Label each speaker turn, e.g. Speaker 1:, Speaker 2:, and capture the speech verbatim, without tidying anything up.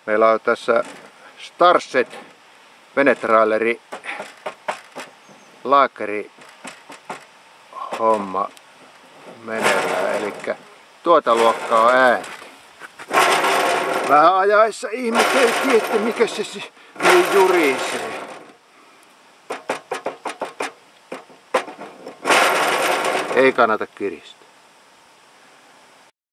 Speaker 1: Meillä on tässä Starset venetraileri laakeri homma meneillään, eli tuota luokkaa on äänti. Vähän ajaessa ihmeteltiin, että mikä se niin jurisee. Ei kannata kiristää.